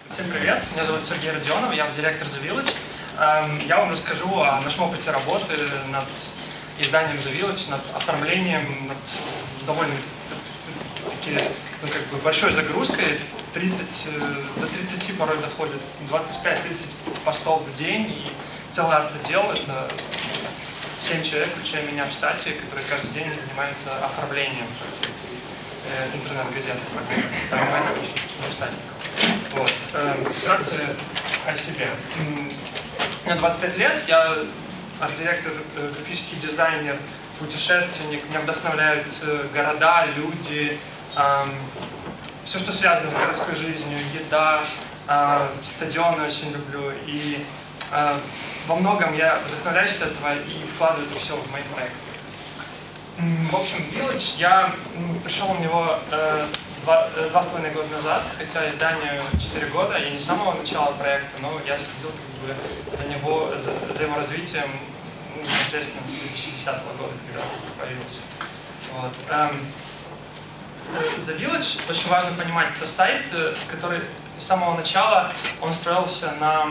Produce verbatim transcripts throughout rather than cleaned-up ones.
Всем привет, меня зовут Сергей Родионов, я директор The Village. Я вам расскажу о нашем опыте работы над изданием The Village, над оформлением, над довольно таки, ну, как бы большой загрузкой, тридцать, до тридцати порой доходит, двадцать пять тридцать постов в день, и целый автодел, это семь человек, включая меня в штате, которые каждый день занимаются оформлением интернет-газеты, по штатников. Вот. Вкратце о себе. Мне двадцать пять лет, я арт-директор, графический дизайнер, путешественник, меня вдохновляют города, люди, эм, все, что связано с городской жизнью, еда, э, стадионы очень люблю. И э, во многом я вдохновляюсь от этого и вкладываю это все в мои проекты. В общем, Village, я пришел в него э, два, два с половиной года назад, хотя изданию четыре года, и не с самого начала проекта, но я следил как бы за, него, за, за его развитием, ну, непосредственно с две тысячи десятого года, когда он появился. Вот. Эм, The Village, очень важно понимать, это сайт, который с самого начала он строился на,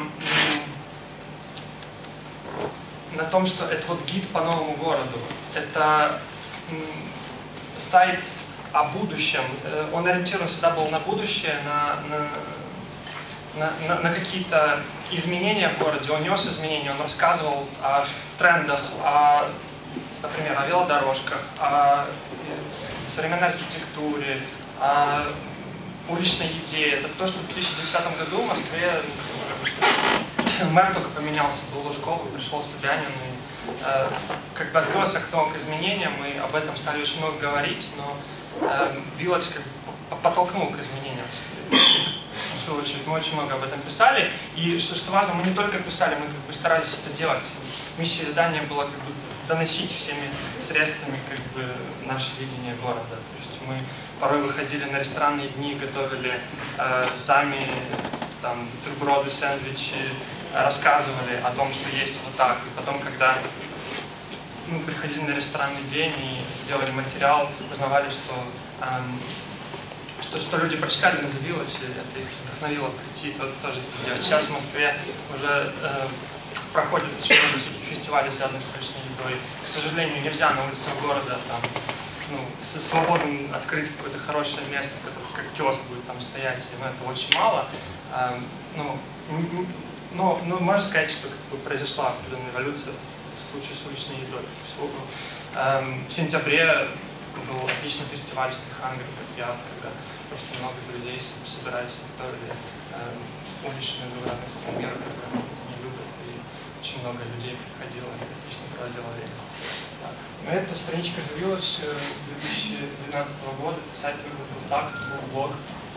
на том, что это вот гид по новому городу. Это сайт о будущем. Он ориентирован всегда был на будущее, на, на, на, на какие-то изменения в городе. Он нес изменения, он рассказывал о трендах, о, например, о велодорожках, о современной архитектуре, о уличной еде. Это то, что в две тысячи десятом году в Москве мэр только поменялся, был Лужков, пришел Собянин. И, как бы открылось окно к изменениям, мы об этом стали очень много говорить, но э, Village как бы подтолкнул к изменениям. В свою очередь, мы очень много об этом писали, и что, что важно, мы не только писали, мы как бы старались это делать. Миссия издания была как бы доносить всеми средствами как бы наше видение города. То есть мы порой выходили на ресторанные дни, готовили э, сами там бутерброды, сэндвичи, рассказывали о том, что есть вот так. И потом, когда мы приходили на ресторанный день и делали материал, узнавали, что, эм, что, что люди прочитали на The Village, и это их вдохновило прийти то, тоже это делать. Сейчас в Москве уже э, проходит очень много всяких фестивалей, связанных с уличной едой. К сожалению, нельзя на улицах города там, ну, свободно открыть какое-то хорошее место, как киоск будет там стоять, но это очень мало. Эм, ну, Но, ну, можно сказать, что как бы, произошла определенная эволюция в случае с уличной едой. Эм, в сентябре был отличный фестиваль Стейхангер, когда просто много людей собирались, готовили эм, уличную разные меры, которые они любят, и очень много людей приходило, и отлично проводило время. Так. Ну, это страничка The Village две тысячи двенадцатого года, сайт выглядел так, это был блог.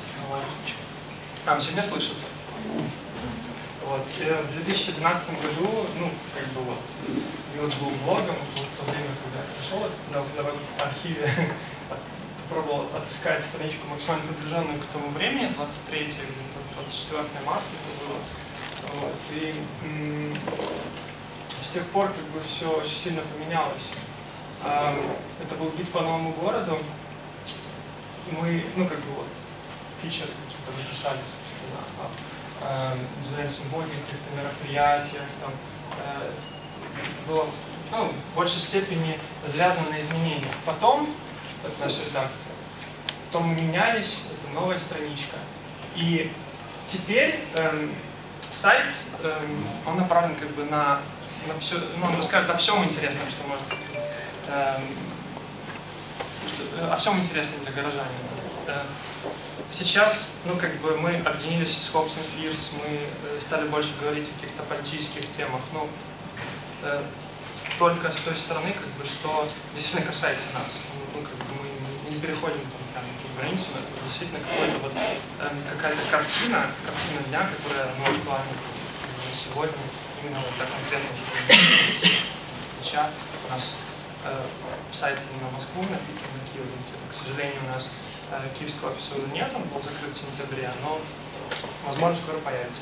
А, все меня слышат? Вот. В две тысячи двенадцатом году, ну, как бы вот, Village был блогом, вот в то время, когда я пришел на, на архиве, попробовал отыскать страничку максимально приближенную к тому времени, двадцать третье, двадцать четвёртое марта это было. Вот. И м- с тех пор как бы все очень сильно поменялось. А, это был гид по новому городу. Мы, ну, как бы вот, фичеры какие-то написали, собственно, дизайн символики, каких-то мероприятиях, там, э, было ну, в большей степени завязано на изменениях. Потом, это наша редакция, потом мы менялись, это новая страничка. И теперь эм, сайт, эм, он направлен как бы на, на все, ну, он расскажет о всем интересном, что может, эм, что, о всем интересном для горожанина. Сейчас, ну, как бы мы объединились с Hobbs энд Fears, мы э, стали больше говорить о каких-то политических темах, ну, э, только с той стороны, как бы, что действительно касается нас. Ну, как бы мы не переходим там, прям эту границу, но это действительно какой-то вот, э, какая-то картина, картина дня, которая ну, актуальна сегодня, именно вот так конкретно. Сейчас у нас э, сайт не на Москву, на Питер, на Киев, к сожалению, у нас киевского офиса уже нет, он был закрыт в сентябре, но, возможно, скоро появится.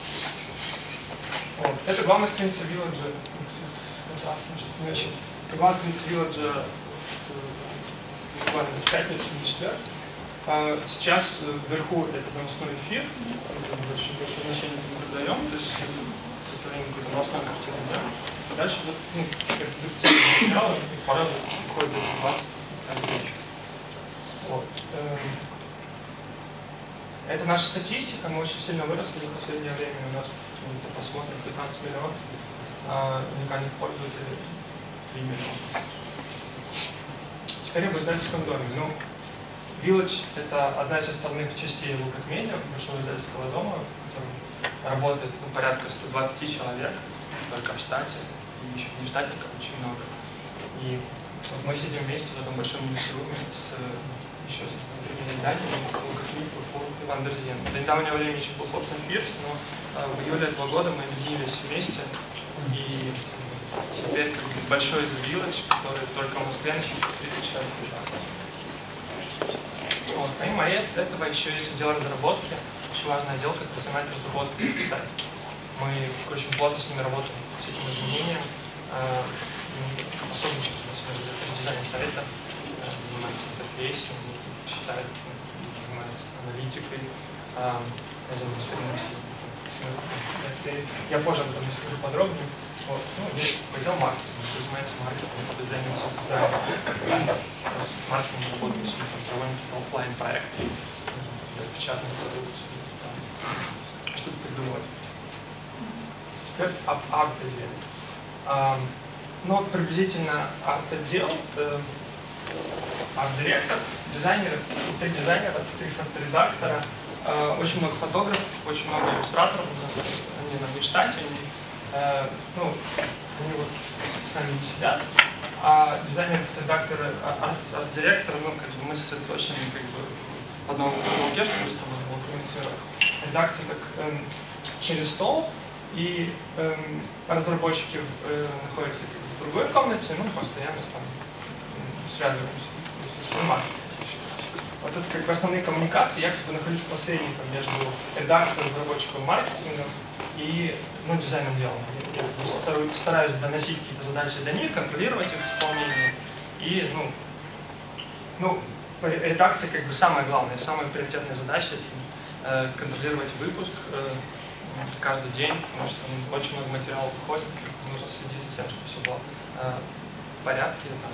Вот. Это главная страница Village. Это главная страница Village буквально в пятницу, в четверг. Сейчас вверху это новостной эфир, очень сохраним какую-то новостную картину. Да? Дальше вот, ну, редакционные материалы, и пора приходит до двадцать вещи. Вот. Это наша статистика, мы очень сильно выросли за последнее время. У нас, посмотрим, пятнадцать миллионов а, уникальных пользователей, три миллиона. Теперь об издательском доме. Ну, Village — это одна из составных частей Лукат Медиа, большого издательского дома, в котором работает ну, порядка ста двадцати человек, только в штате, и еще внештатников очень много. И вот мы сидим вместе в этом большом ньюсруме с еще с другими изданиями, Лукат Медиа, и Вандерзин. До недавнего времени еще был Хобсон Пирс, но э, в июле этого года мы объединились вместе, и теперь как бы, большой Village, который только в Москве насчитывает тридцать человек участвует. Вот. Помимо этого еще есть отдел разработки, очень важный отдел, который занимается разработкой сайта. Мы очень плотно с ними работаем с этим изменением, э, особенно в дизайне сайта, э, занимается интерфейсом, считает, занимается аналитикой, э, я занимаюсь фирменностью. Я позже об этом расскажу подробнее. Вот. Ну, есть отдел маркетинга, который занимается маркетингом, продвижением всех изданий. Маркетингом работаем, там, проводим какие-то офлайн проекты, печатные продукции, что-то придумывать. Теперь об арт-отделе. А, ну, вот приблизительно арт-отдел, э, арт-директор, дизайнеры, три дизайнера, три фоторедактора, э, очень много фотографов, очень много иллюстраторов, они на штате, они Uh, ну, они вот с нами не сидят, а дизайнеры, редакторы, арт-директоры, ну, как бы мы сосредоточены как бы в одном уголке, что быстро можно коммуницировать. Редакция так эм, через стол, и эм, разработчики э, находятся как бы в другой комнате, ну, постоянно там связываемся с маркетингом. Вот это как бы основные коммуникации, я как бы нахожусь посредником между редакцией, разработчиком, маркетингом и ну, дизайном делом. Я стараюсь доносить какие-то задачи до них, контролировать их исполнение. И ну, ну, редакция как бы самая главная, самая приоритетная задача это, э, контролировать выпуск э, каждый день, потому что ну, очень много материалов выходит, нужно следить за тем, чтобы все было э, в порядке, там,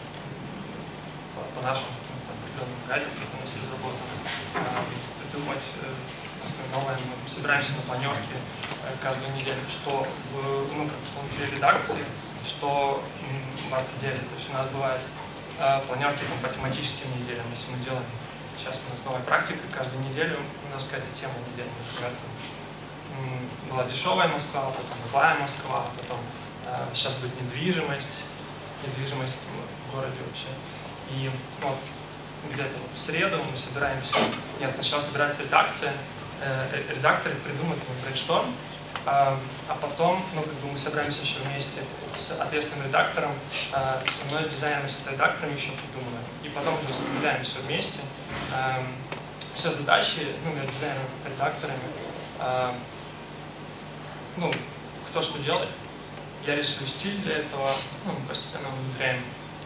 по, по нашему определенным графикам, у нас разработано, э, придумать э, новое. Мы собираемся на планерке каждую неделю, что в, ну, как внутри редакции, что в арт-отделе. То есть у нас бывают э, планерки там, по тематическим неделям. Если мы делаем, сейчас у нас новая практика, каждую неделю у нас какая-то тема недельная. Например, там, была дешевая Москва, потом злая Москва, потом э, сейчас будет недвижимость, недвижимость в городе вообще. И вот где-то вот в среду мы собираемся, нет, сначала собирается редакция, редакторы придумают брейншторм, а, а потом ну, как бы мы собираемся еще вместе с ответственным редактором, а, со мной, с дизайнером, с редактором еще придумываем. И потом уже распределяем все вместе, а, все задачи ну, между дизайнером и редакторами, а, ну, кто что делает. Я рисую стиль для этого, ну, постепенно внедряем.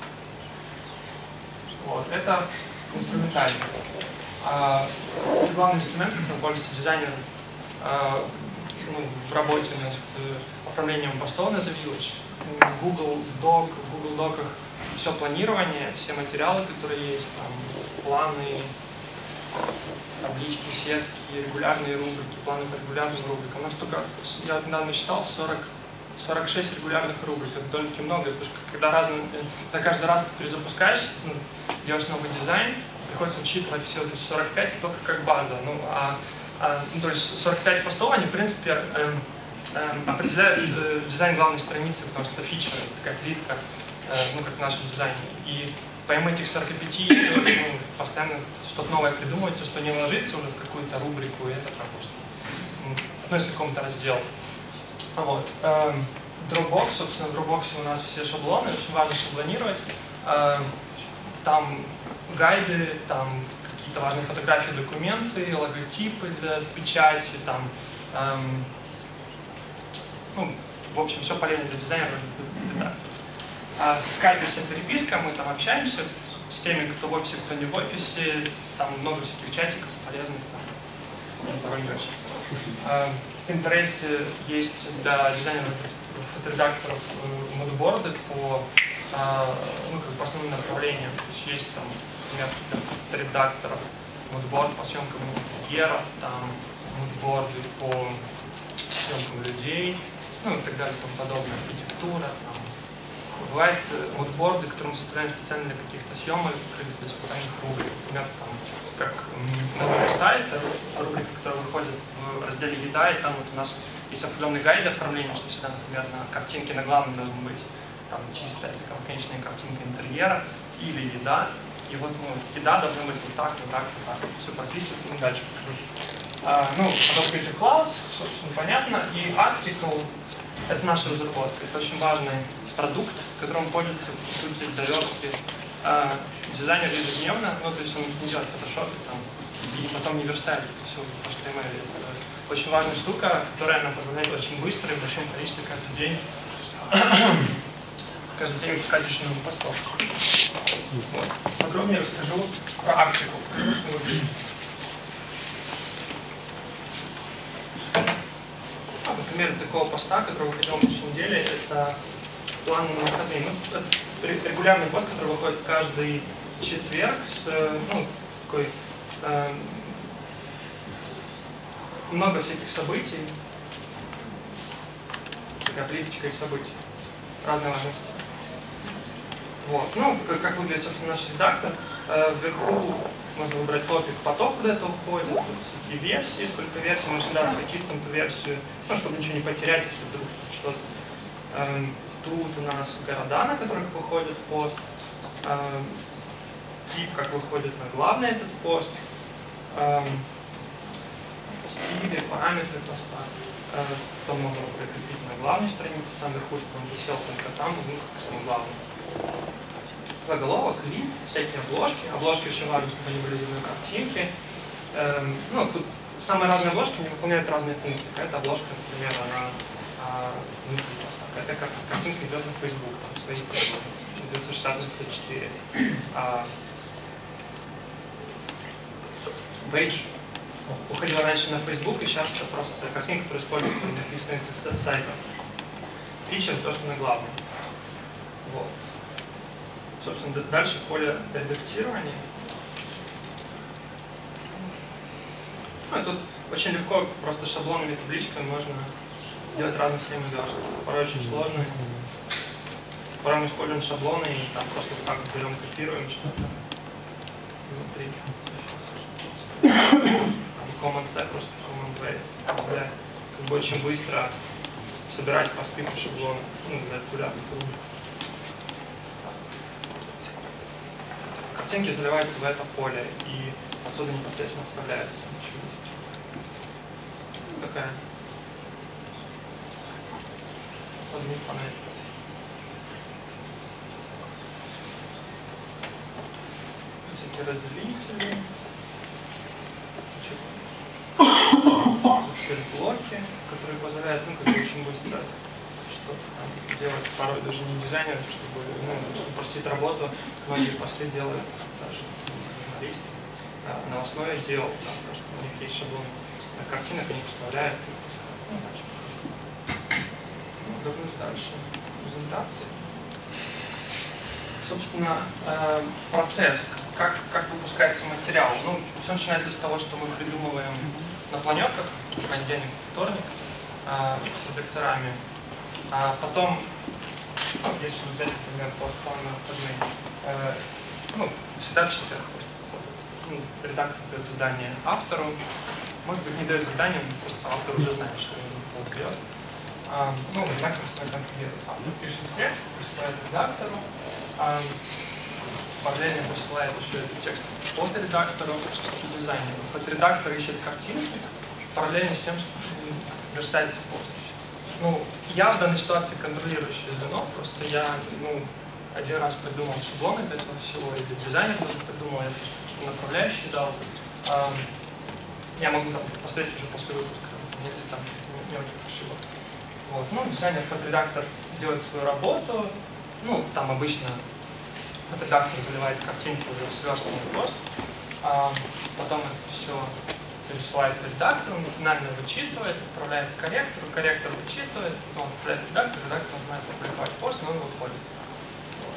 Вот, это инструментарий. А, главный инструмент, которым пользуется дизайнер а, ну, в работе над оформлением постов на The Village. Google Doc, в Google Доках все планирование, все материалы, которые есть, там, планы, таблички, сетки, регулярные рубрики, планы по регулярным рубрикам. У нас только, я недавно считал, сорок, сорок шесть регулярных рубрик. Это довольно много, потому что когда разные, на каждый раз ты перезапускаешь, ну, делаешь новый дизайн, приходится учитывать все сорок пять только как база. Ну, а, а, ну, то есть сорок пять постов, они, в принципе, э, э, определяют э, дизайн главной страницы, потому что это фича, такая плитка, э, ну, как в нашем дизайне. И помимо этих сорока пяти, ну, постоянно что-то новое придумывается, что не ложится уже в какую-то рубрику, и это просто ну, относится к какому-то разделу. Вот. Э, Dropbox, собственно, в Dropbox у нас все шаблоны, очень важно шаблонировать. Э, там гайды, там какие-то важные фотографии, документы, логотипы для печати, там, эм, ну, в общем, все полезно для дизайнера. А с Skype вся переписка, мы там общаемся с теми, кто в офисе, кто не в офисе, там много всяких чатиков полезных, там, В Pinterest есть для дизайнеров фоторедакторов мудборды по, ну, как по основным направлениям. То есть есть там, например, фоторедакторов мудборд по съемкам интерьеров, там мудборды по съемкам людей, ну и так далее, и тому подобное, архитектура. Там. Бывают мудборды, которые мы составляем специально для каких-то съемок, для специальных рубрик. Например, там, как на сайт, рубрика, которая выходит в разделе «Еда», и там вот у нас есть определенный гайд оформления, что всегда, например, на картинке на главной должна быть там чистая такая конечная картинка интерьера или еда. И вот ну, еда должна быть вот так, вот так, вот так. Все прописывается, и дальше покажу. А, ну, Adobe Creative Cloud, собственно, понятно. И Article — это наша разработка. Это очень важный продукт, которым пользуется, по сути, до верстки а, дизайнер ежедневно. Ну, то есть он не делает фотошопы там, и потом не верстает это все в эйч ти эм эль. Это очень важная штука, которая нам позволяет очень быстро и в большом количестве каждый день каждый день выпускать очень много постов. Вот. Подробнее расскажу про Article. А, например, такого поста, который выходил на следующей неделе, это план на выходные. Ну, это регулярный пост, который выходит каждый четверг с ну, такой э, много всяких событий, такая плиточка из событий разной важности. Вот. Ну, как, как выглядит, собственно, наш редактор. Э, вверху можно выбрать топик, поток, куда это уходит, всякие версии, сколько версий, можно сюда обратиться на ту версию, ну, чтобы ничего не потерять, если вдруг что-то. Э, тут у нас города, на которых выходит пост, э, тип, как выходит на главный этот пост, э, стили, параметры поста. Э, потом можно прикрепить на главной странице, сам вверху, чтобы он висел только там, ну, как самый главный. Заголовок, лид, всякие обложки. Обложки очень важно, чтобы они были из одной картинки. Эм, ну, тут самые разные обложки не выполняют разные функции. Какая-то обложка, например, она а, внутри поста. Какая-то кар картинка идет на Facebook, там свои девятьсот шестьдесят на четыре. А, бейдж уходила раньше на Facebook, и сейчас это просто картинка, которая используется на каких страницах сайта. Фичер то, что на главном. Вот. Собственно, дальше поле редактирования. Ну, и тут очень легко, просто шаблонными табличками можно делать разные схемы верстки. Порой очень сложно. Порой мы используем шаблоны и там просто вот так вот берем, копируем что-то внутри. Command-C, просто Command-V. Позволяет как бы очень быстро собирать посты по шаблону, ну, за регулярных рубрик. Картинки заливаются в это поле, и отсюда непосредственно вставляется. Ну, такая подмет панель. Всякие разделители. Теперь блоки, которые позволяют, ну, как бы очень быстро что-то там делать, порой даже не дизайнер, чтобы, ну, чтобы упростить работу. Многие посты делают даже журналисты а, на основе дел, да, потому что у них есть шаблон на картинок, они вставляют. Ну, дальше. Ну, вернусь дальше. Презентации. Собственно, э, процесс, как, как выпускается материал. Ну, все начинается с того, что мы придумываем на планерках, понедельник, вторник, э, с редакторами. А потом, ну, если взять, например, пост-план на выходные, э, ну, всегда в четверг ну, редактор дает задание автору. Может быть, не дает задание, просто автор уже знает, что он делает. А, ну, редактор всегда контролирует. Автор пишет текст, присылает редактору. А, параллельно посылает еще этот текст от редактора к дизайнеру. Вот редактор ищет картинки, параллельно с тем, что верстается пост. Ну, я в данной ситуации контролирующее звено, просто я, ну, один раз придумал шаблоны для этого всего, и для дизайнера тоже придумал, я просто направляющий дал. А, я могу там посмотреть уже после выпуска, нет ли там мелких ошибок. Вот. Ну, дизайнер, фоторедактор делает свою работу, ну, там обычно фоторедактор заливает картинку уже в сверстанный пост, а потом это все пересылается редактору, он финально вычитывает, отправляет корректору, корректор вычитывает, потом отправляет редактору, редактор начинает публиковать пост, и он выходит. Вот.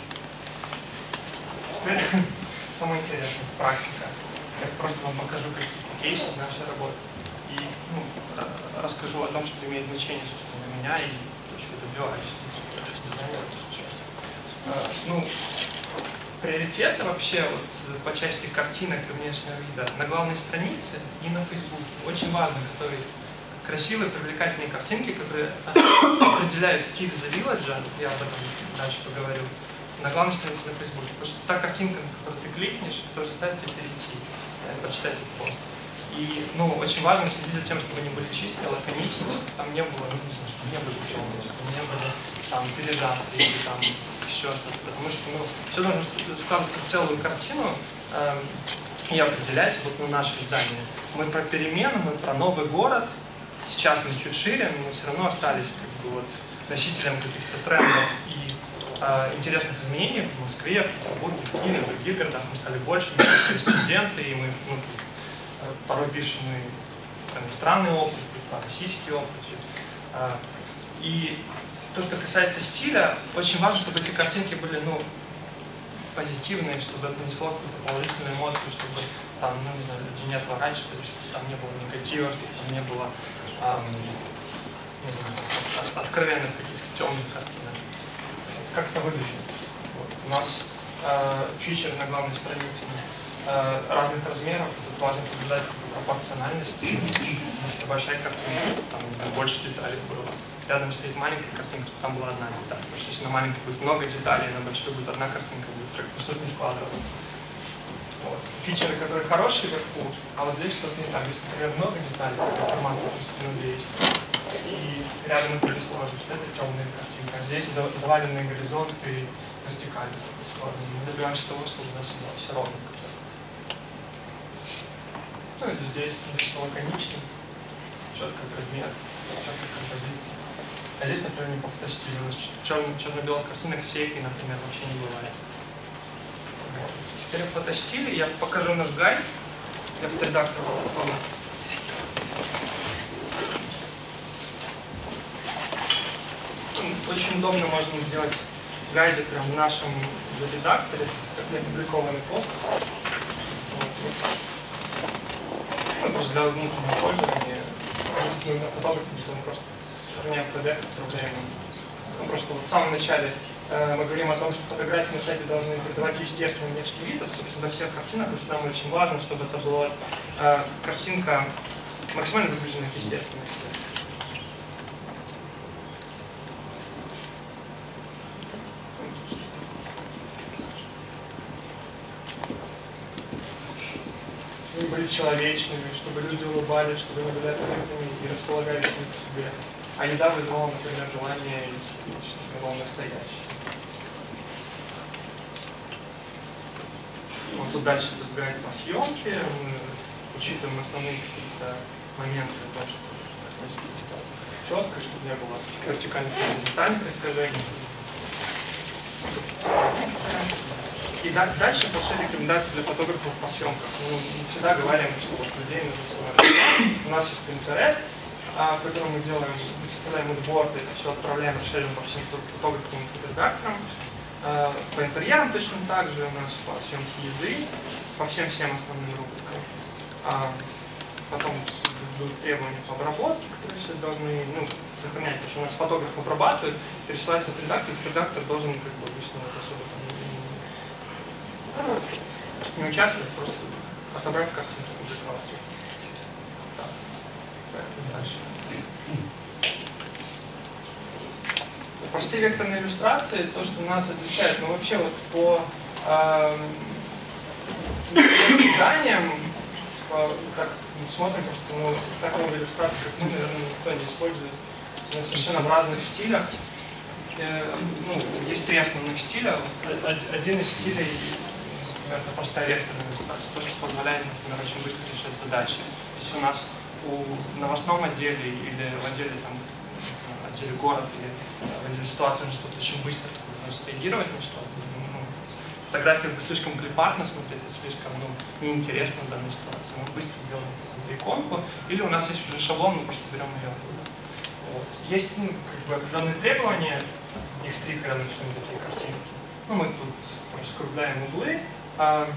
Теперь самое интересное, практика. Я просто вам покажу какие-то кейсы из нашей работы. И ну, расскажу о том, что имеет значение, собственно, для меня и то, что я добиваюсь. Ну, приоритеты вообще вот, по части картинок и внешнего вида на главной странице и на Фейсбуке. Очень важно готовить красивые, привлекательные картинки, которые определяют стиль The Village, я об этом дальше поговорю, на главной странице на Фейсбуке. Потому что та картинка, на которую ты кликнешь, тоже заставит тебя перейти, прочитать этот пост. И ну, очень важно следить за тем, чтобы они были чистые, лаконичные, чтобы там не было, ну, не знаю, чтобы не было темного, чтобы не было там пережатки или там еще что-то. Потому что ну, все должно складываться в целую картину э, и определять вот на наше издание. Мы про перемены, мы про новый город. Сейчас мы чуть шире, но мы все равно остались как бы, вот, носителем каких-то трендов и э, интересных изменений в Москве, в Петербурге, в Киеве, в других городах. Мы стали больше, мы стали корреспонденты, и мы ну, порой пишем мы там, иностранный опыт, российский опыт. Э, и то, что касается стиля, очень важно, чтобы эти картинки были ну, позитивные, чтобы это несло какую-то положительную эмоцию, чтобы там, ну, не знаю, люди не отворачивались, чтобы там не было негатива, чтобы там не было эм, не знаю, откровенных каких-то темных картинок. Как это выглядит? Вот. У нас э, фичеры на главной странице э, разных размеров, тут важно соблюдать пропорциональность. Если большая картинка, там больше деталей было. Рядом стоит маленькая картинка, чтобы там была одна деталь. Потому что если на маленькой будет много деталей, на большой будет одна картинка, будет как-то что-то не складываться. Вот. Фичеры, которые хорошие вверху, а вот здесь что-то не так. Здесь, например, много деталей, формат есть, и рядом это не сложится. Это темная картинка. А здесь заваленные горизонты вертикально. Мы добиваемся того, чтобы у нас было все ровно. Ну или здесь все лаконично, четкий предмет, четкая композиция. А здесь, например, не по фотостилю. У нас черно-белых картинок сейфи, например, вообще не бывает. Вот. Теперь в фотостиле я покажу наш гайд. Я фоторедактор потом. Очень удобно можно делать гайды прямо в нашем редакторе, как опубликованный пост. Вот. Ну, просто для внутреннего пользования. Если мы фотографы, мы просто сохраняем пи ди эф, отправляем. Ну, просто вот в самом начале э, мы говорим о том, что фотографии на сайте должны придавать естественный внешний вид. Это, собственно, во всех картинах, потому что нам очень важно, чтобы это была э, картинка максимально приближена к естественности. Чтобы были человечными, чтобы люди улыбались, чтобы они были открытыми и располагали к себе. А еда вызвала, например, желание есть, чтобы он настоящий. Вот тут дальше разбираем по съемке, мы учитываем основные какие-то моменты, то, что четко, чтобы не было вертикальных и горизонтальных искажений. И дальше большие рекомендации для фотографов по съемкам. Мы всегда говорим, что вот людей нужно смотреть. У нас есть Pinterest, в котором мы делаем, составляем мудборды, все отправляем, расширим по всем фотографам и фоторедакторам. По интерьерам точно так же, у нас по съемке еды, по всем всем основным рубрикам. Потом будут требования по обработке, которые все должны ну, сохранять, потому что у нас фотограф обрабатывает, пересылает фоторедактор, и фоторедактор должен как бы обычно это особо не участвовать, просто отобрать картинку и публиковать. Дальше. Простые векторные иллюстрации, то, что нас отличает, но вообще вот по э, изданиям, по, как мы смотрим, просто ну, так много иллюстраций, как мы, наверное, никто не использует, но совершенно в разных стилях. Э, ну, есть три основных стиля. Один из стилей это простая векторная иллюстрация, то, что позволяет, например, очень быстро решать задачи. Если у нас у новостном отделе или в отделе, там, в отделе город или в отделе ситуации на что-то очень быстро нужно реагировать на что-то, ну, фотография будет слишком клипарно смотреться, слишком ну, неинтересно в данной ситуации. Мы быстро делаем иконку, или у нас есть уже шаблон, мы просто берем ее оттуда. Вот. Есть ну, как бы определенные требования, их три, когда мы рисуем такие картинки. Ну, мы тут раскругляем углы а,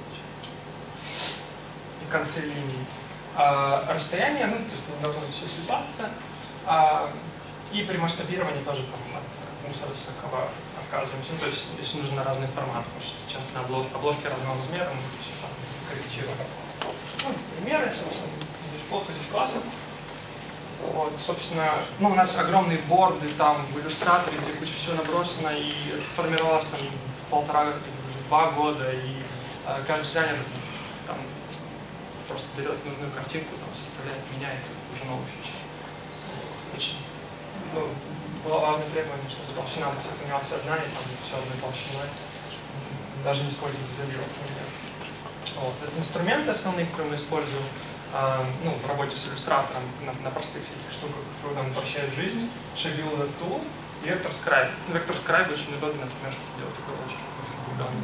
и концы линий. А, расстояние, ну, то есть не должно все слипаться. А, и при масштабировании тоже там, от мусора всякого отказываемся. Ну, то есть здесь нужен разный формат, потому что часто на облож обложки разного размера мы все там корректируем. Ну, примеры, собственно, здесь плохо, здесь классно. Вот, собственно, ну, у нас огромные борды там в иллюстраторе, где куча всего набросано, и это формировалось там полтора или два года, и э, каждый дизайнер там просто берет нужную картинку, там, составляет, меняет, уже новую фичу. Очень, ну, было важное требование, чтобы толщина сохранялась одна, и там все одной толщиной, даже не использовать изолироваться. Вот. Это инструменты основные, которые мы используем э, ну, в работе с иллюстратором на, на простых всяких штуках, которые нам упрощают жизнь. Shape Tool и Vector Scribe. Ну, Vector Scribe очень удобно, например, чтобы делать такой очень углубленный.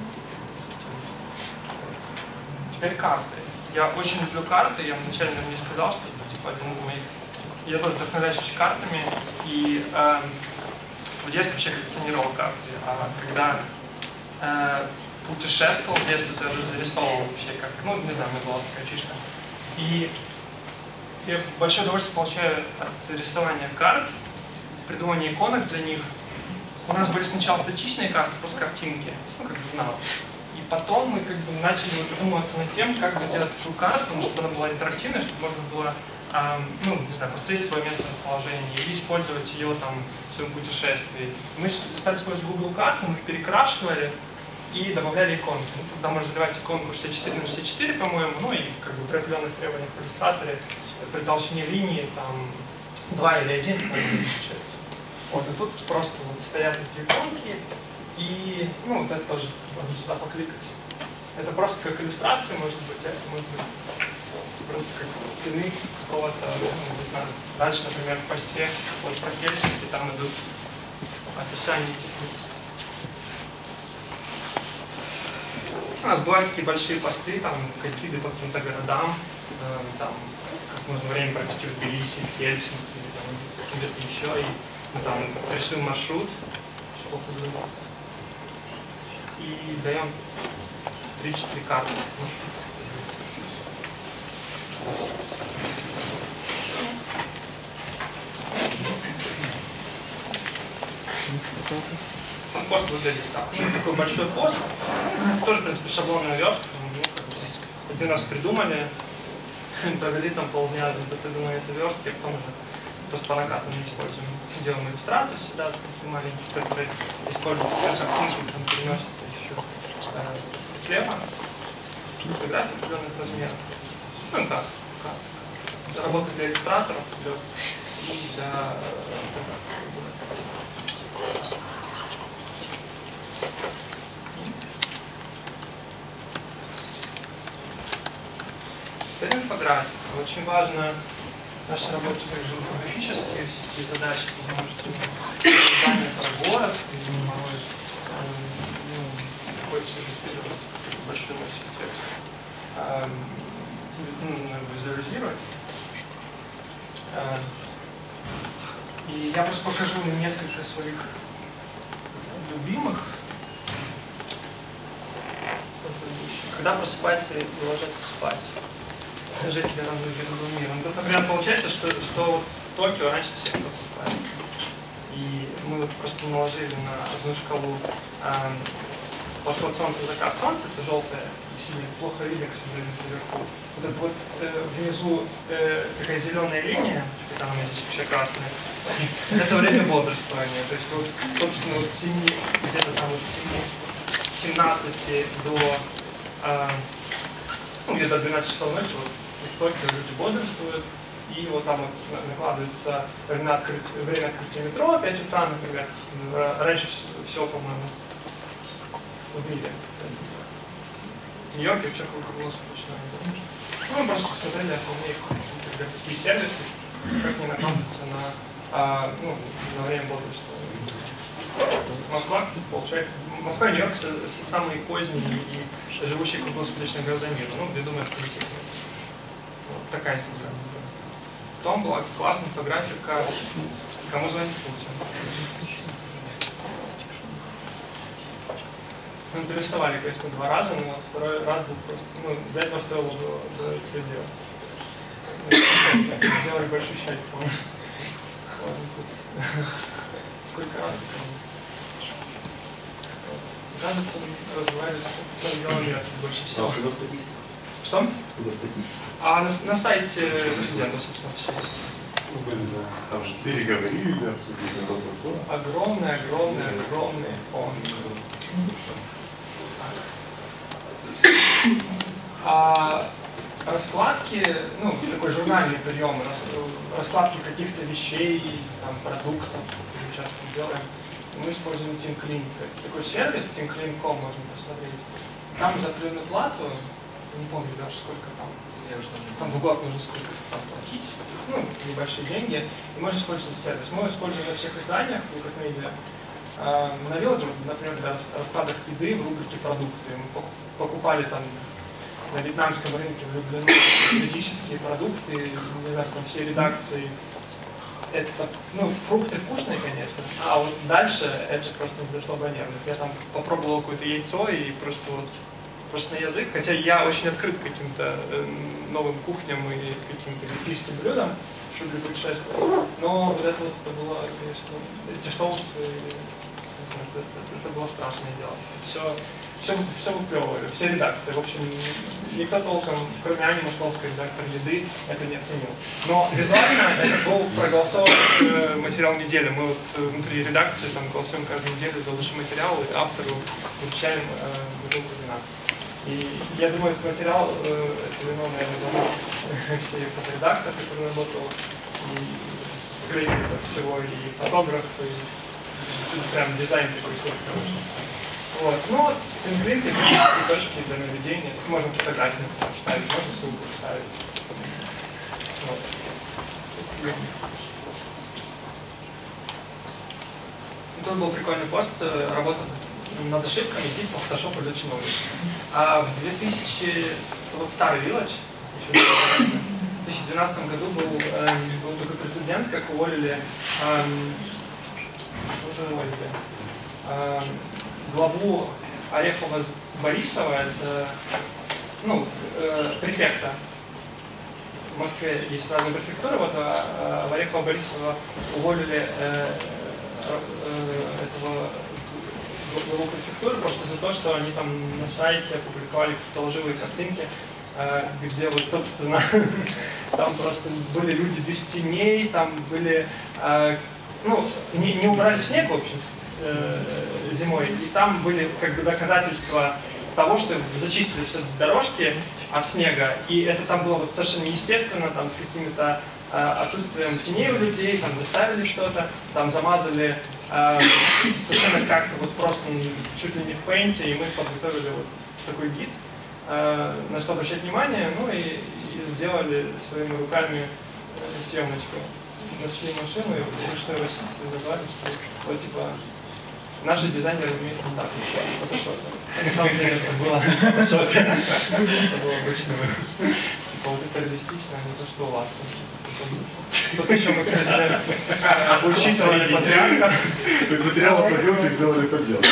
Теперь карты. Я очень люблю карты, я вначале наверное, не сказал, что это типа один из моих. Я тоже вдохновляюсь очень картами, и э, в детстве вообще коллекционировал карты, а когда э, путешествовал в детстве, то я зарисовывал вообще как, ну, не знаю, у меня была такая фишка. И я большое удовольствие получаю от рисования карт, придумывания иконок для них. У нас были сначала статичные карты, просто картинки, ну, как журнал. И потом мы как бы начали задумываться над тем, как бы сделать такую карту, ну, чтобы она была интерактивной, чтобы можно было э, ну, не знаю, посмотреть свое место расположения или использовать ее там в своем путешествии. Мы стали использовать Google карты, мы их перекрашивали и добавляли иконки. Ну, тогда можно заливать иконку шестьдесят четыре на шестьдесят четыре, по-моему, ну и как бы при определенных требованиях в иллюстраторе, при толщине линии там два или один, получается. Вот, и тут просто вот стоят эти иконки, и ну вот это тоже можно сюда покликать. Это просто как иллюстрация, может быть, а это может быть просто как пины какого-то, ну, не знаю. Дальше, например, в посте вот про Хельсинки, там идут описания этих мест. У нас бывают такие большие посты, там какие-то по каким-то городам, э, там, как можно время провести в Тбилиси, в Хельсинки, или там где-то еще, и мы там рисуем маршрут, чтобы подумать, и даем три-четыре карты. Он пост выглядит так. Ну, такой большой пост. Тоже, в принципе, шаблонная верстка. Ну, как бы, один раз придумали, провели там полдня до придумания этой верстки, а потом уже просто по накатам не используем. Делаем иллюстрации всегда, такие маленькие, которые используются картинки, там переносятся еще слева. Фотографии определенных размеров. Ну, как? как? Работа для иллюстраторов и для Теперь инфографика. Очень важно в нашей работе также инфографические эти задачи, потому что создание проборов, хочется визуализировать большой массив текста. Нужно визуализировать. И я просто покажу несколько своих любимых. Когда просыпается и ложится спать. Жители разного мира. Ну, тут, например, получается, что, что в Токио раньше всех просыпается. И мы вот просто наложили на одну шкалу э, восход солнца, закат солнца, это желтое и синее, плохо видно, к сожалению, наверху. Вот это вот э, внизу э, такая зеленая линия, когда она здесь вообще красная, это время бодрствования. То есть вот, собственно, вот семи, где-то там вот с семнадцати до э, ну, где-то двенадцати часов ночи, вот в Токио люди бодрствуют, и вот там вот накладывается время открытия, время открытия метро, пять утра, например, раньше всего, по-моему, в мире. В Нью-Йорке вообще круглосуточно. Ну, мы просто посмотрели основные городские сервисы, как они накладываются на, а, ну, на время бодрствования. Москва, получается, Москва и Нью-Йорк самые поздние и живущие круглосуточные города мира. Ну, я думаю, это действительно. Вот такая инфографика. Потом была классная инфографика «Кому звонит Путин». Мы перерисовали, конечно, два раза, но вот второй раз был просто, ну, для этого стоило было это делать. Сделали большой счет, помню. Сколько раз это? Кажется, мы разговаривали с делами больше всего. Куда статистика? Что? Куда статистика? А на, на сайте президента, собственно, все есть. Ну, были за... Там же переговорили, обсудили, то-то-то. Огромный, огромный, огромный фонд. А раскладки, ну, такой журнальный прием, рас, раскладки каких-то вещей, там, продуктов, которые мы часто делаем, мы используем TeamClean. Такой сервис, team clean точка com, можно посмотреть. Там за определенную плату, не помню даже сколько там, там в год нужно сколько там платить, ну, небольшие деньги, и можно использовать сервис. Мы используем на всех изданиях, Wikimedia. На Villager, например, для раскладок еды в рубрике «Продукты». Мы покупали там на вьетнамском рынке влюбленные экзотические продукты, не знаю, там все редакции. Это, ну, фрукты вкусные, конечно, а вот дальше это просто для слабонервных. Я там попробовал какое-то яйцо и просто вот просто на язык, хотя я очень открыт к каким-то э, новым кухням и каким-то экзотическим блюдам, чтобы путешествовать. Но вот это вот это было, конечно, эти соусы, это, это, это было страшное дело. Все, все, все выплевывали, все редакции. В общем, никто толком, кроме Ани Масловской, редактор еды, это не оценил. Но визуально это был проголосованный материал недели. Мы вот внутри редакции там голосуем каждую неделю за лучший материал, и автору вручаем э, бутылку вина. И я думаю, этот материал, э, это вино, наверное, давно все фоторедактор, который работал, и скрининг всего, и фотограф, и, и прям дизайн такой супер, конечно. Вот. Ну вот, TeamClean, такие точки для наведения. Можно фотографию вставить, можно ссылку вставить. Вот. Тут был прикольный пост, работа над ошибками, гид по фотошопу для чиновников. А в две тысячи, вот старый Village, еще в две тысячи двенадцатом году был, э, был такой прецедент, как уволили, э, уже уволили, э, главу Орехова-Борисова, это, ну, э, префекта. В Москве есть разные префектуры, вот э, Орехова-Борисова уволили э, э, этого главу префектуры просто за то, что они там на сайте опубликовали какие-то лживые картинки, э, где вот, собственно, там просто были люди без теней, там были, э, ну, не, не убрали снег, в общем, зимой, и там были как бы доказательства того, что зачистили все дорожки от снега, и это там было вот совершенно естественно, там с какими-то э, отсутствием теней у людей, там доставили что-то, там замазали э, совершенно как-то вот просто чуть ли не в пейнте, и мы подготовили вот такой гид, э, на что обращать внимание, ну и, и сделали своими руками э, съемочку. Нашли машину и вручную расчистили, забрали, что вот типа наши дизайнеры умеют вот так еще фотошопе. На самом деле это было фотошопе. Это был обычный выпуск. Типа вот это реалистично, не то, что у вас. Тут еще мы, кстати, учитывали патриарха. То есть материалы проделки сделали подделку.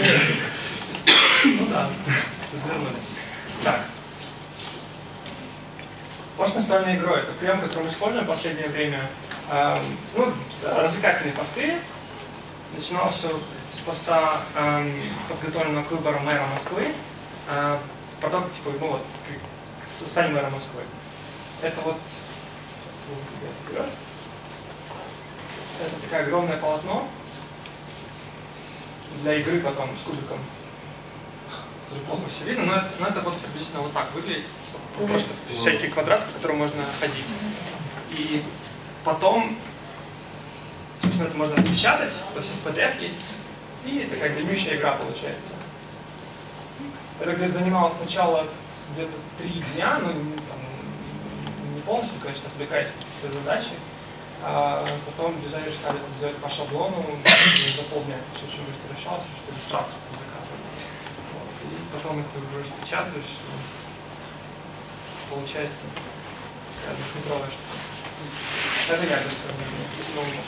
Ну да, развернули. Так. Пост настольной игрой. Это прием, который мы используем в последнее время. Ну, развлекательные посты. Начиналось все с поста, эм, подготовленного к выбору мэра Москвы. Э, потом, типа, ну вот, стань мэром Москвы. Это вот... Это такое огромное полотно для игры потом с кубиком. Это плохо все видно, но это, но это вот приблизительно вот так выглядит. Просто всякие квадраты, в которые можно ходить. И потом, собственно, это можно распечатать, то есть пи ди эф есть, и такая длиннющая игра получается. Это где-то занимало сначала где-то три дня, ну там, не полностью, конечно, отвлекаясь от каких-то задачи. А потом дизайнеры стали это делать по шаблону, заполнять, все очень быстро решалось, что иллюстрации заказывали. Вот. И потом это уже распечатываешь, получается двухметровая штука. Это я говорю.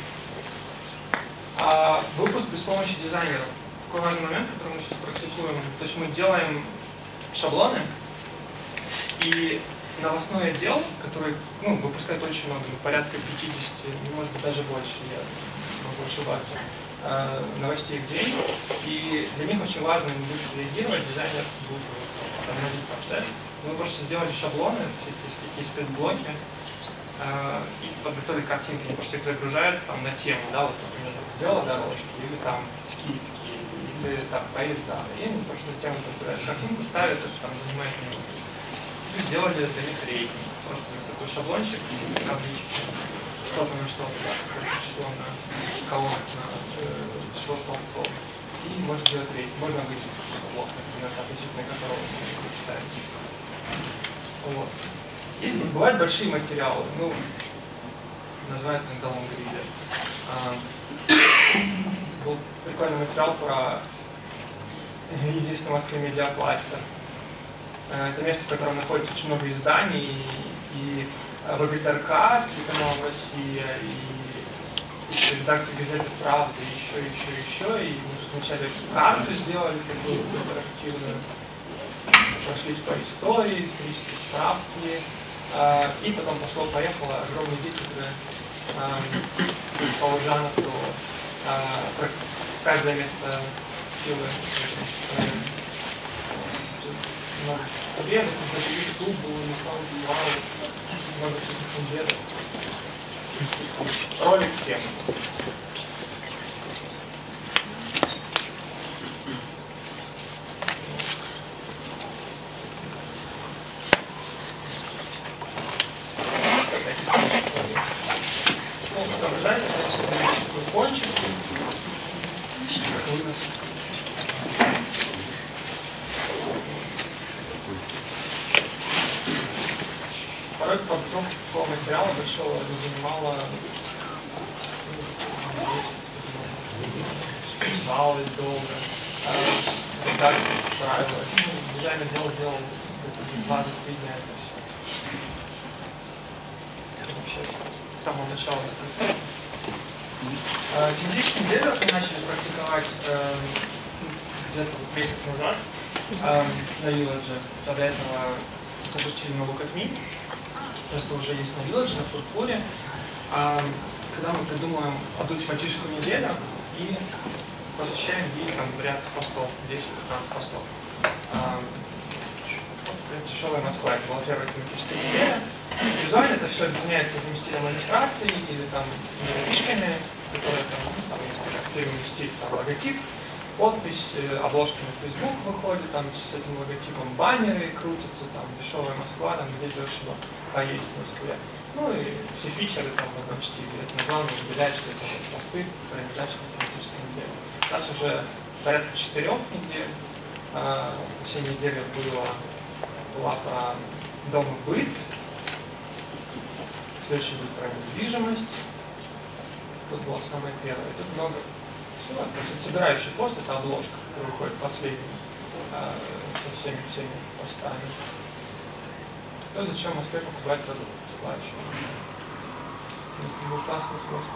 А выпуск без помощи дизайнеров. Такой важный момент, который мы сейчас практикуем. То есть мы делаем шаблоны, и новостной отдел, который ну, выпускает очень много, порядка пятидесяти, может быть даже больше, я могу ошибаться, э, новостей в день. И для них очень важно быстро реагировать, дизайнер будет обновить процесс. Мы просто сделали шаблоны, всякие такие спецблоки, э, и подготовили картинки, они просто их загружают там, на тему, да, вот, например, велодорожки, или там скидки, или там поезда. И они просто на тему загружают картинку, ставят, это там занимает минуту. И сделали для них рейтинг. Просто такой шаблончик, таблички, что-то на что-то, да, какое-то число на колонок, на э, число столбцов. И можно делать рейтинг. Можно выйти блок, например, относительно которого вы читаете. Вот. Есть, бывают большие материалы, ну, называют иногда лонгридер. А, был прикольный материал про единственный в Москве медиакластер. Это место, в котором находится очень много изданий, и ВГТРК, телеканал Россия, и, и редакция газеты «Правда», и еще, еще, еще. И мы вначале карту сделали такую интерактивную, прошлись по истории, исторические справки, и потом пошло-поехало огромный дик, который Солжанов, то про каждое место силы. Много победок, даже YouTube был, на самом деле, много всяких победок. Ролик в тему. Ну, отображается, конечно, такой кончик, как вынос. Порой подготовка такого материала большого занимала месяц, писалось долго, редакция устраивалась. Дизайн отдел делал два-три дня это все. Вообще, с самого начала до конца. Тематический дерево мы начали практиковать э, где-то месяц назад э, на Village. До этого запустили новый катми. Просто уже есть на Village, на Фурфуре. А, когда мы придумываем одну тематическую неделю и посвящаем ей там ряд постов, десять-пятнадцать постов. А, вот, тяжелая Москва, это была первая тематическая неделя. Визуально это все объединяется заместителем иллюстрации или там фишками, которые там, там есть первый стиль, там логотип, подпись, обложка на Facebook выходит, там с этим логотипом баннеры крутятся, там дешевая Москва, там где дешево поесть в Москве. Ну и все фичеры там в одном стиле. Это главное выделять, что это посты, которые лежат на тематической неделе. У нас уже порядка четырех недель. А, все недели было, была про дом и быт. Следующий будет про недвижимость. Тут была самая первая. Тут много всего. Собирающий пост — это обложка, которая выходит последний, а, со всеми всеми постами. То, зачем в Москве покупать продукт складчик. Это был классный пост.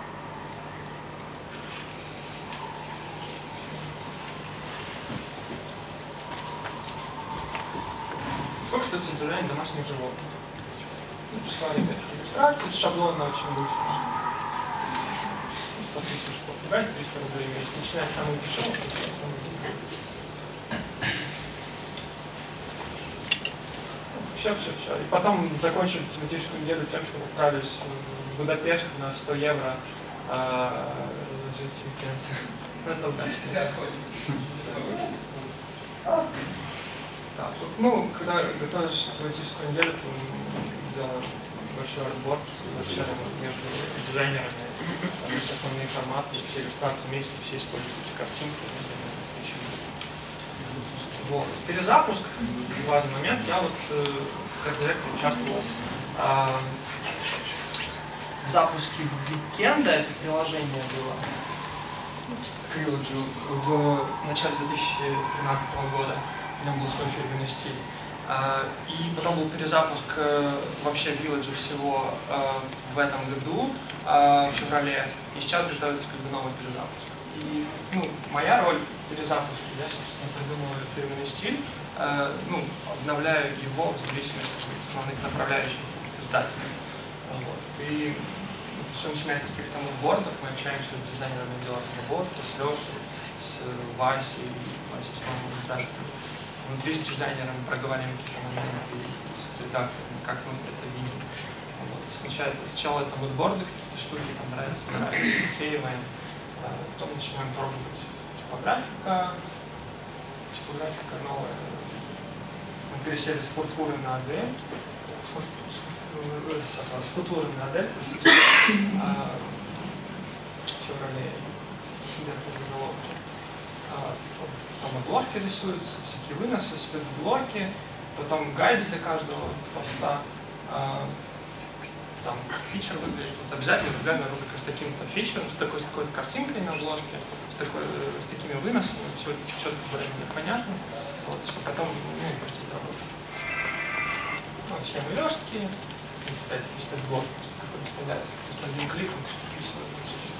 Сколько стоит содержание домашних животных? Мы прислали опять иллюстрации, шаблонно очень быстро. Подписываешь, покупать триста рублей в месяц. Начинает самый дешевый, самый дешевый. Все, все, все. И потом закончили тематическую неделю тем, что отправились в Будапешт на сто евро а, жить в уикенд. Ну, это удачно. Да, ну, когда готовишь тематическую неделю, то делаем большой отбор между дизайнерами. Там есть основные форматы, все иллюстрации вместе, все используют эти картинки. Вот. Перезапуск, важный момент. Я вот э, как директор участвовал э, в запуске Weekend это приложение было к Village в начале две тысячи тринадцатого года. У него был свой фирменный стиль. И потом был перезапуск вообще Village всего в этом году, в феврале. И сейчас готовится как бы новый перезапуск. И ну, моя роль в перезапуске, я, собственно, придумываю фирменный стиль, ну, обновляю его в зависимости от основных направляющих издателей. Вот. И все начинается с каких-то мудбордов, мы общаемся с дизайнерами дела работы, с Лешей, с Васей, Васей с моим издательством. Внутри с дизайнером проговариваем какие-то моменты, с редактором, как мы это видим. Вот. Сначала, сначала это мудборды, какие-то штуки, там нравятся, нравятся, отсеиваем. Потом начинаем пробовать типографика, типографика новая. Мы пересели с фурфуры на Адель, с фурфуры на Адель, в феврале, сверху заголовки. Там обложки рисуются, всякие выносы, спецблоки, потом гайды для каждого поста. Там фичер выглядит, вот обязательно регулярная рубрика с таким-то фичером, с такой, с такой картинкой на обложке, с, такой, с такими выносами, все четко более-менее понятно, вот, что потом, ну, пустить работу. Вот, схемы лёжки, опять спецблок, какой выставляется, одним кликом вписывается.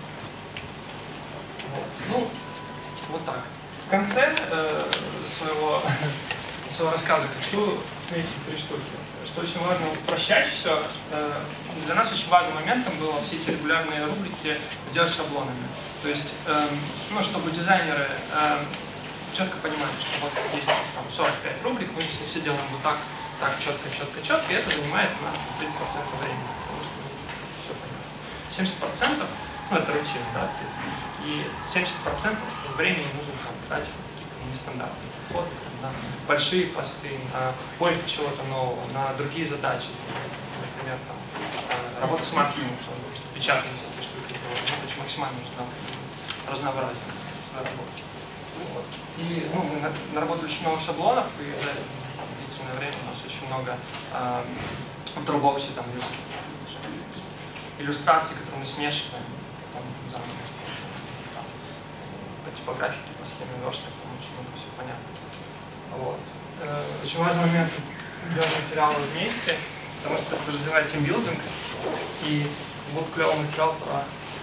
Вот, ну, вот так. В конце э, своего, своего рассказа хочу отметить три штуки. Что очень важно упрощать все. Для нас очень важным моментом было все эти регулярные рубрики сделать шаблонами. То есть, ну, чтобы дизайнеры четко понимали, что вот есть там, сорок пять рубрик, мы все, все делаем вот так, так, четко, четко, четко, и это занимает на тридцать процентов времени, потому что все понятно. семьдесят процентов, ну, это рутина, да, и семьдесят процентов времени нужно там, тратить на какие-то нестандартные подходы, на большие посты, на поиск чего-то нового, на другие задачи, например, там, работа с маркетингом, печатные всякие штуки, ну, максимально нужно разнообразие работать. Вот. И ну, мы наработали очень много шаблонов, и за длительное время у нас очень много э, в Dropbox там иллюстраций, которые мы смешиваем, потом заново используем. По типографике, по схеме версток, там очень много все понятно. Вот. Э, очень важный момент делать материалы вместе, потому что это развивает тимбилдинг, и вот клевый материал про...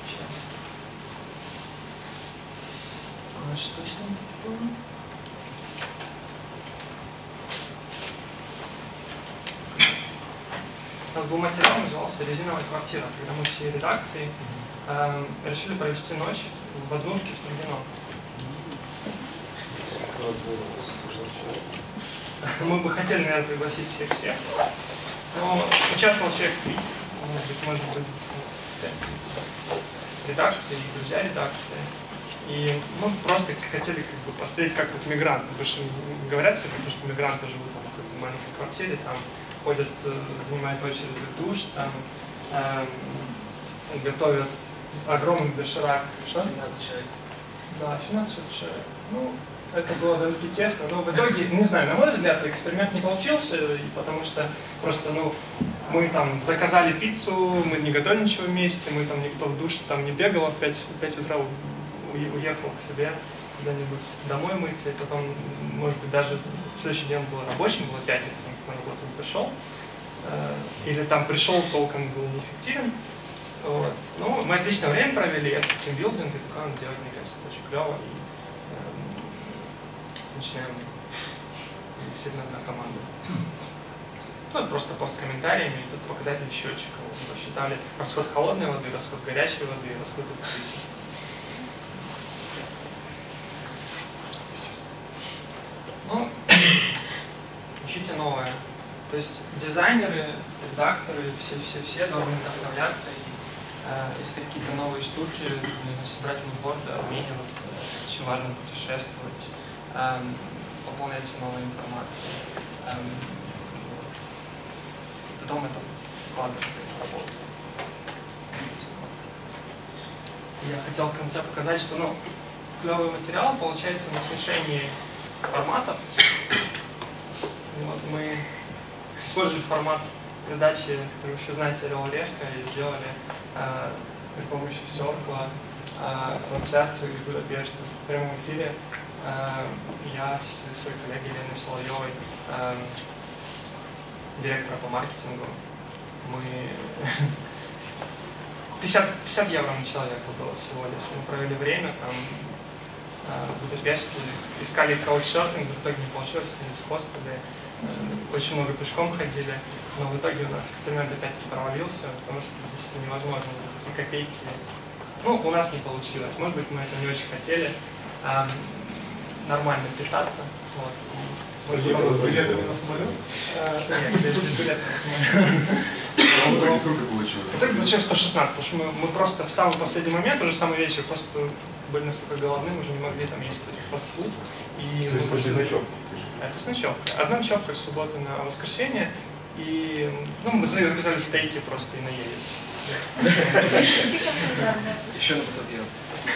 Что с ним такое? У нас был материал, назывался «Резиновая квартира», когда мы всей редакцией э, решили провести ночь в однушке в Строгино. Мы бы хотели, наверное, пригласить всех-всех, но участвовал человек тридцать, может быть, может быть, редакции и друзья редакции. И мы просто хотели как бы посмотреть, как вот мигранты, потому что говорят себе, потому что мигранты живут там, в какой-то маленькой квартире, там ходят, занимают очередь в душ, там э, готовят огромный доширак. семнадцать человек. Да, семнадцать человек. Ну, это было довольно тесно, но в итоге, не знаю, на мой взгляд, эксперимент не получился, потому что просто, ну, мы там заказали пиццу, мы не готовили ничего вместе, мы там никто в душ там не бегал, в пять утра уехал к себе куда-нибудь домой мыться, и потом, может быть, даже следующий день был рабочим, была пятница, никто на работу не пришел, или там пришел, толком был неэффективен. Вот. Ну, мы отличное время провели, это тимбилдинг, и такое он делать, мне кажется, это очень клево, и э, начинаем сильно на команду. Ну, просто пост с комментариями, и тут показатели счетчика. Мы посчитали расход холодной воды, расход горячей воды, расход электричества. Ну, ищите новое. То есть дизайнеры, редакторы, все-все-все должны вдохновляться, и э, если какие-то новые штуки, нужно собрать мудборды, обмениваться, очень важно путешествовать, э, пополняться новой информацией. Э, вот. Потом это вкладывать в работу. Я хотел в конце показать, что ну, клевый материал получается на смешении форматов. Вот мы использовали формат передачи, который вы все знаете, «Орел и Решка», и сделали при помощи Circle трансляцию из Будапешта в прямом эфире. Я с своей коллегой Еленой Соловьевой, директором по маркетингу, мы пятьдесят, пятьдесят евро на человека было всего лишь. Мы провели время там в Будапеште, искали каучсерфинг, в итоге не получилось, становились хостели, очень много пешком ходили, но в итоге у нас эксперимент опять-таки провалился, потому что действительно невозможно за три копейки. Ну, у нас не получилось. Может быть, мы это не очень хотели. А, нормально питаться. Вот. С билетами на самолет? Нет, без билета на самолет. А в итоге сколько получилось? В итоге получилось сто шестнадцать, потому что мы, мы просто в самый последний момент, уже самый вечер, просто были настолько голодны, мы уже не могли там есть фастфуд. И то есть это с ночевкой? Это с ночевкой. Одна ночевка с субботы на воскресенье. И ну, мы заказали стейки просто и наелись. Еще на пятьсот евро.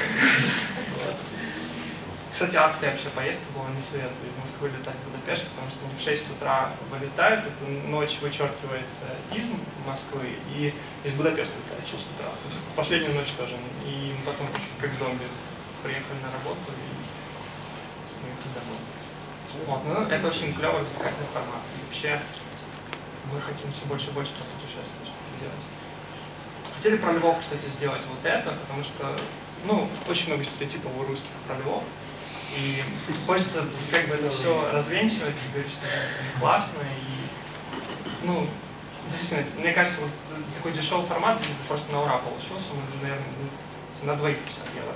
Кстати, адская вообще поездка была, не советую из Москвы летать в Будапешт, потому что в шесть утра вылетают, эта ночь вычеркивается из Москвы и из Будапешта летает в шесть утра. То есть последнюю ночь тоже. И потом как зомби приехали на работу и уехали домой. Вот, ну, это очень клевый, развлекательный формат. И вообще мы хотим все больше и больше путешествовать, что делать. Хотели про Львов, кстати, сделать вот это, потому что, ну, очень много стереотипов у русских про Львов. И хочется как бы это все развенчивать, и говорить, что это не классно. И, ну, действительно, мне кажется, вот такой дешевый формат просто на ура получился. Мы, наверное, на двоих пятьдесят евро.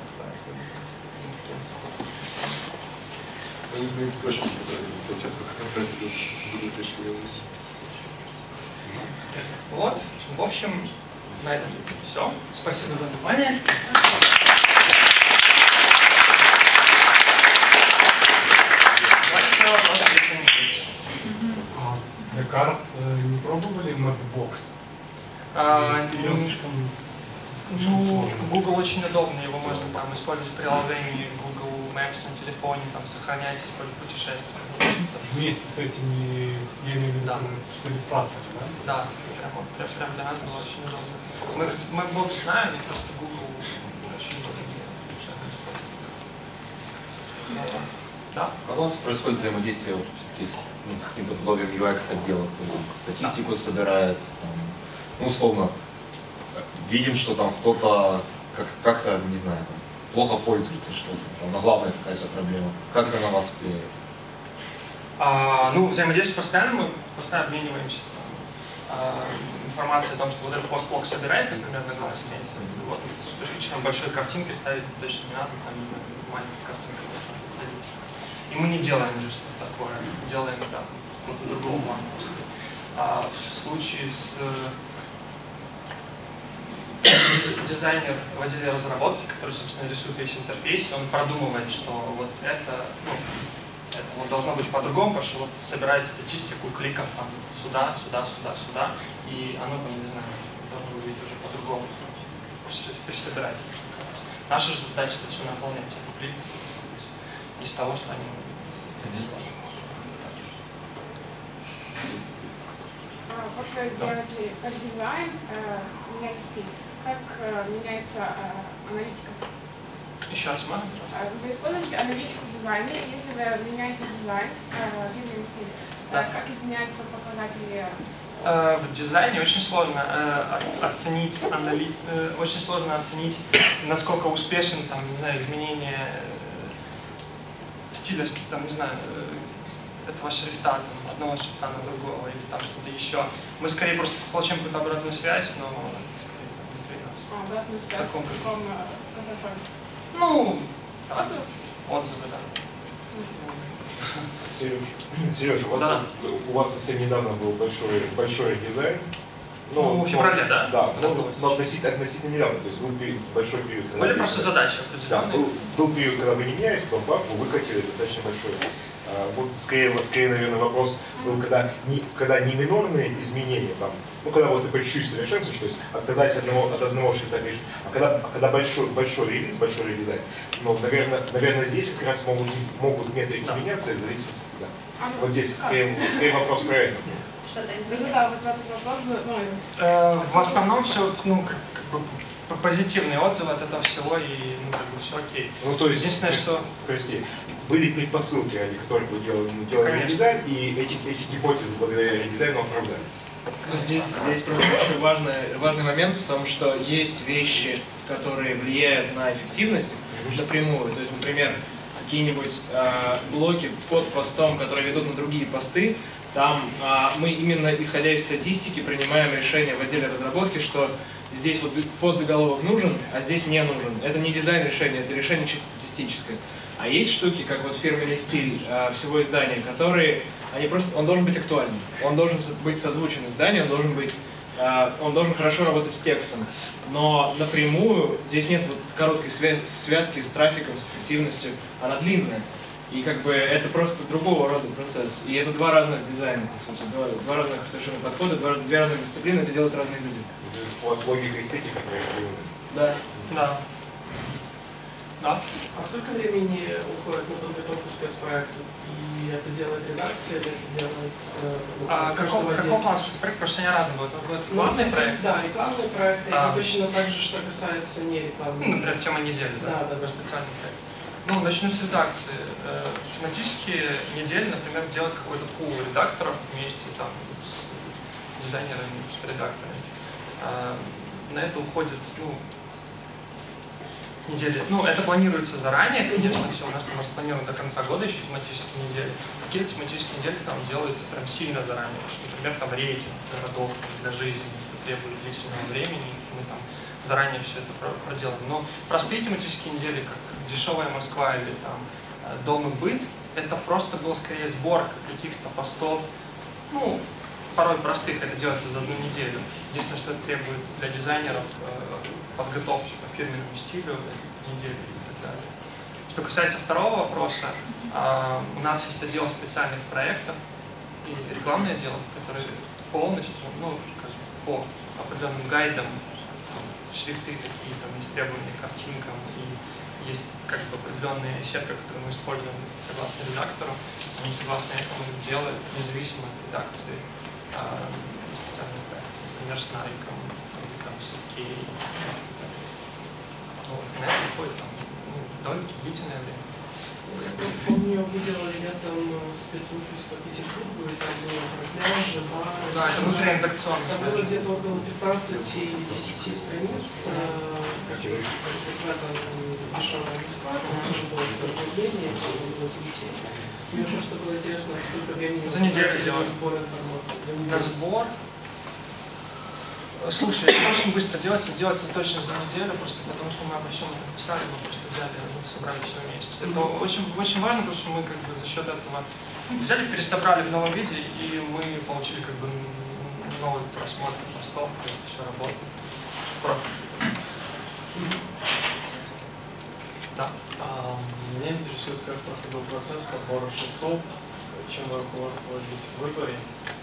Они точно не статья, сколько потратили в Будапеште. Вот, в общем, на этом все. Спасибо за внимание. Декарт не пробовали Mapbox? А, Или слишком ну, Google очень удобно, его можно там использовать в приложении Google Maps на телефоне, там сохранять, использовать путешествия. Вместе с этими, с, я имею в виду, Да. с иллюстрациями, да? Да, прям, вот, прям, прям для нас было очень удобно. Мы Mapbox знаем, и просто Google очень удобно. Да? Как у вас происходит взаимодействие вот, все-таки с ну, каким-то подобием ю экс отдела, кто статистику собирает, там, ну, условно, видим, что там кто-то как- как-то, не знаю, там, плохо пользуется что-то, там, главная какая-то проблема. Как это на вас влияет? А, ну, взаимодействие постоянно, мы постоянно обмениваемся там, а, информацией о том, что вот этот постблок собирает, например, на главной странице. Вот, там большой картинкой ставить точно не надо, там маленькая картинка должна быть. И мы не делаем уже что-то такое, делаем там какого-то другого плана. А в случае с дизайнер в отделе разработки, который, собственно, рисует весь интерфейс, он продумывает, что вот это, ну, это вот должно быть по-другому, потому что вот собирает статистику кликов там сюда, сюда, сюда, сюда, и оно там, не знаю, должно выглядеть уже по-другому. Все пересобирать. Наша же задача это все наполнять, этот клик из, из того, что они нарисовали. Вот вы делаете дизайн, меняете стиль. Как меняется аналитика? Еще раз, можно? Вы используете аналитику в дизайне, если вы меняете дизайн, видный стиль, Да. как изменяются показатели? В дизайне очень сложно оценить, анали... очень сложно оценить, насколько успешен, там, не знаю, изменение стиля, там, не знаю, этого шрифта, там, одного шрифта на другого или там что-то еще. Мы скорее просто получаем какую-то обратную связь, но скорее там, внутри нас. А, обратную связь в Таком- каком форме? Ну, Отзыв? отзывы, да. Сереж, Сереж, у вас, Да. у вас совсем недавно был большой, большой дизайн. Ну, в феврале, да? Да, Когда ну, было? но относительно, относительно недавно, то есть был период, большой период. когда Были вы- просто задачи Да, определенные. был, был период, когда вы не менялись, потом бах, вы выкатили достаточно большой. А, вот скорее, скорее, наверное, вопрос был, когда, не, когда не минорные изменения, там, ну, когда вот ты по чуть-чуть совершенствуешь, то есть отказать от одного, от одного шрифта пишешь, а когда, а когда большой, большой релиз, большой релизайн, ну, наверное, наверное, здесь как раз могут, могут метрики Да. меняться в зависимости, да. А, ну, Вот здесь как? скорее, скорее вопрос про это. что-то Ну изменилось? да, вот в этот вопрос бы, ну, Э, В основном все, ну, как, как бы п- позитивные отзывы от этого всего, и ну, как бы все окей. Ну, то есть, Единственное, что... прости, были предпосылки, ради которых вы делали, делали Конечно. редизайн, и эти, эти гипотезы благодаря редизайну оправдались. Ну, здесь, здесь просто еще важный, важный момент в том, что есть вещи, которые влияют на эффективность напрямую. То есть, например, какие-нибудь э, блоки под постом, которые ведут на другие посты, там э, мы именно исходя из статистики принимаем решение в отделе разработки, что здесь вот подзаголовок нужен, а здесь не нужен. Это не дизайн решения, это решение чисто статистическое. А есть штуки, как вот фирменный стиль э, всего издания, которые, они просто, он должен быть актуальным, он должен быть созвучен изданию, он должен быть, э, он должен хорошо работать с текстом. Но напрямую здесь нет вот короткой свя- связки с трафиком, с эффективностью, она длинная. И как бы это просто другого рода процесс. И это два разных дизайна, по сути, два, два разных совершенно подхода, два, две разных дисциплины, это делают разные люди. У вас логика и эстетика проектированы. Да. Да. Да. А сколько времени уходит на подготовку спецпроекта? И это делает редакция, или это делает... Э, А какого, какого плана спецпроект? Потому что они разные будут. Будет рекламный ну, проект? Да, рекламный проект, А. и точно так же, что касается не рекламного. Ну, например, тема недели, да? Да, да, Такой да. специальный проект. Ну, начну с редакции. Э, Тематические недели, например, делать какой-то пул редакторов вместе там, с дизайнерами, с редакторами. Э, На это уходит, ну, недели. Ну, это планируется заранее, конечно, все у нас там распланировано до конца года еще тематические недели. Какие-то тематические недели там делаются прям сильно заранее, потому что, например, там рейтинг городов для жизни, это требует длительного времени, мы там заранее все это про- проделаем. Но простые тематические недели, как «Дешевая Москва» или там э, «Дом и быт», это просто был скорее сборка каких-то постов, ну, порой простых, это делается за одну неделю. Единственное, что это требует для дизайнеров э, подготовки по фирменному стилю, недели и так далее. Что касается второго вопроса, э, у нас есть отдел специальных проектов и рекламное дело, которое полностью, ну, как бы по определенным гайдам, там, шрифты такие, там есть требования к картинкам, и есть как бы определенные сетка, которые мы используем согласно редактору, они согласно этому делают независимо от редакции э, специальные проекты, например, с Нариком, или там с Икеей. Вот, на это уходит там, ну, довольно длительное время. Помню, вы делали летом спецвыпуск по Петербургу, и там было про пляжи, бары. Да, это внутриредакционно. Там было где-то около пятнадцати или десяти страниц, э, Как тебе? как в этом дешевом бесплатно, тоже было подтверждение, закрытие. Мне просто было интересно, сколько времени За неделю потратили делать. на сбор информации. За На неделю. сбор. Слушай, это очень быстро делается, делается точно за неделю, просто потому что мы обо всем это писали, мы просто взяли, ну, собрали все вместе. Это очень, очень важно, потому что мы как бы за счет этого взяли, пересобрали в новом виде, и мы получили как бы новый просмотр постов, и это все работает. Про. Да. А, Меня интересует, как проходил процесс подбора шрифтов, чем вы руководствовались в выборе.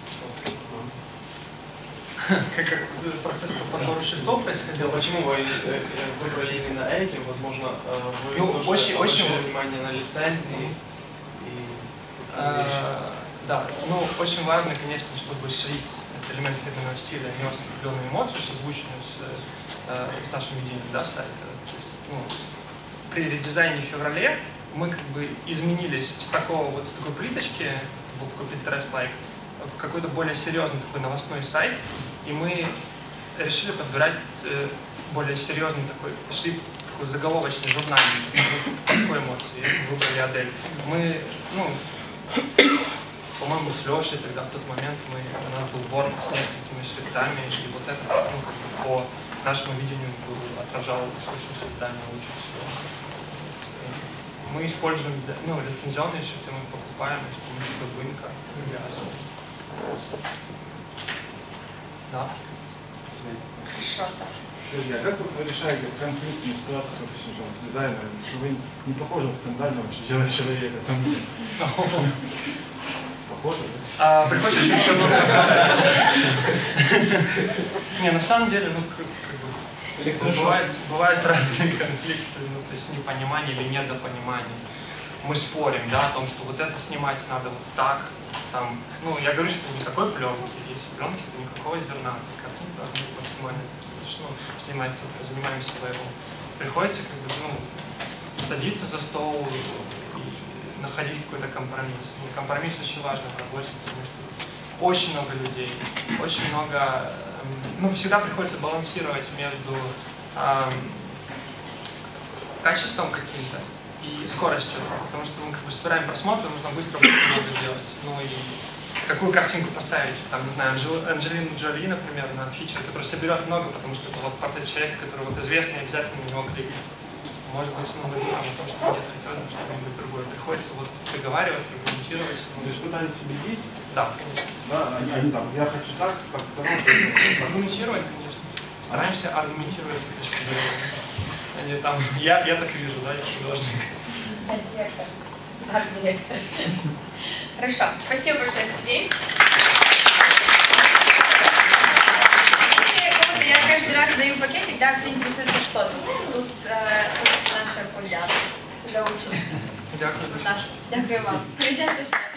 Как, как процесс по подбору шрифтов происходил? Да, почему вы э, э, выбрали именно этим? Возможно, э, вы Ну, тоже очень- обращали очень- внимание на лицензии и такие вещи. А, Да, ну очень важно, конечно, чтобы шрифт, это элемент фирменного стиля, нес определенную эмоцию, созвучную с, э, с нашим видением, да, сайта. То есть, ну, при редизайне в феврале мы как бы изменились с такого вот с такой плиточки, был такой Pinterest-like, в какой-то более серьезный такой новостной сайт, и мы решили подбирать э, более серьезный такой шрифт, такой заголовочный, журнальный, такой эмоции, выбрали Адель. Мы, ну, по-моему, с Лешей тогда в тот момент мы, у нас был борт с несколькими шрифтами, и вот это, ну, как бы по нашему видению был, отражал сущность издания лучше всего. Мы используем, ну, лицензионные шрифты, мы покупаем с помощью Бабынка. Да. Хорошо, так. Подожди, а как вот вы решаете конфликтную ситуацию, допустим, с дизайнером, что вы не похожи на скандального человека? Там... Похоже, да? А, приходится очень много разговаривать. Не, на самом деле, ну, как, как бы, бывают, бывают разные конфликты, ну, то есть непонимание или недопонимание. мы спорим, да, о том, что вот это снимать надо вот так, там, ну, я говорю, что никакой пленки, если пленки, то никакого зерна, картинки должны быть максимально такие, что, ну, снимается, занимаемся своего. Приходится, как бы, ну, садиться за стол и находить какой-то компромисс. Ну, компромисс очень важный в работе, потому что очень много людей, очень много, ну, всегда приходится балансировать между эм, качеством каким-то и скоростью, потому что мы как бы собираем просмотры, нужно быстро много сделать. Ну и какую картинку поставить, там, не знаю, Анджелину Джоли, например, на фичер, который соберет много, потому что это вот портрет человека, который вот известный, обязательно на него кликнет. Может быть, ну, мы думаем о том, что нет, хотелось бы что-нибудь другое. Приходится вот договариваться, комментировать. То есть пытались убедить? Да, конечно. Да, они, они там, я хочу так, как сказал. Аргументировать, конечно. Стараемся аргументировать с точки зрения. Они там, я, я так вижу, да, я художник. Арт-директор. Арт-директор. Хорошо, спасибо большое, Сергей. Если кому-то я каждый раз даю пакетик, да, все интересуются, что тут, тут, э, тут наша кулья. За участь. Дякую. Дякую вам. Приезжайте.